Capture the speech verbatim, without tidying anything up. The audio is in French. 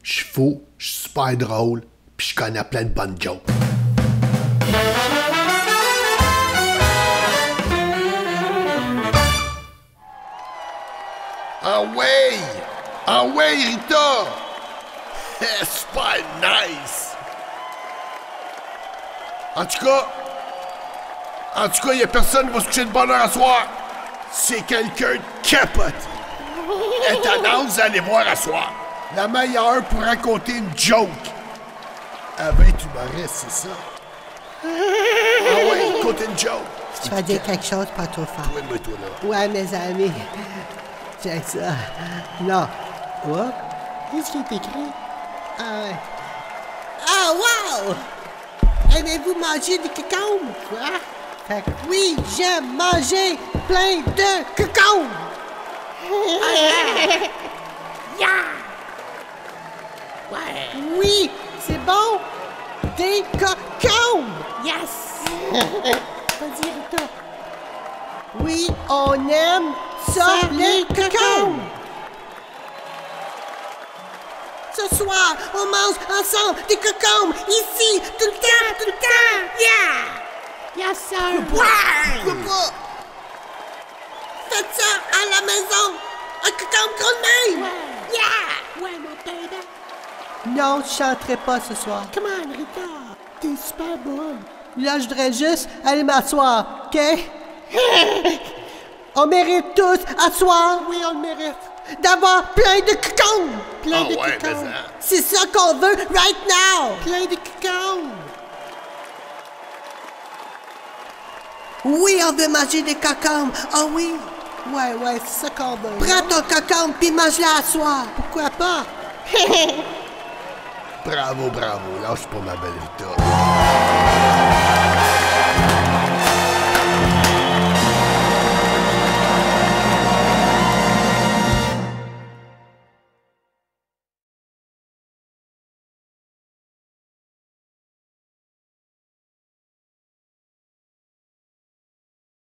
Je suis fou, je suis super drôle, puis je connais plein de bonnes jokes. Ah ouais! Ah ouais, Rita! Super nice! En tout cas, en tout cas, il y a personne qui va se coucher de bonne heure à soir. C'est quelqu'un de capote. Elle t'annonce d'aller voir à soir. La meilleure pour raconter une joke. Avec humoriste, c'est ça? Ah ouais, écoute une joke. Tu vas dire quelque chose pas trop fort. Oui, mais toi là. Ouais, mes amis. Check ça. Non. What? Qu'est-ce qui est écrit? Ah ouais. Ah, wow! Aimez-vous manger des cucumbres? Quoi? Fait que oui, j'aime manger plein de cucumbres! Yeah! Ouais! Oui, c'est bon! Des cucumbres! Yes! Vas-y, Rita. Oui, on aime ça, Ça, les les cucumbres! Ce soir, on mange ensemble des cucumbres, ici, tout le temps, tout le temps! Yeah! Yes, sir! Ouais! Pourquoi pas? Faites ça à la maison! Un cucumber gros de même! Ouais! Yeah! Ouais, mon baby! Non, je chanterai pas ce soir. Come on, Rita! T'es super bonne! Là, je voudrais juste aller m'asseoir, OK? On mérite tous, à soir, Oui, on le mérite! d'avoir plein de cucumbres! Plein Ah de ouais, cucumbres! mais ça. C'est ça qu'on veut right now! Plein de cucumbres! Oui, on veut manger des cucumbres! Ah oui! Ouais, ouais, c'est ça qu'on veut! Prends ton cucumbre puis mange-la à soir! Pourquoi pas? Bravo, bravo. Lâche pas ma belle Rita.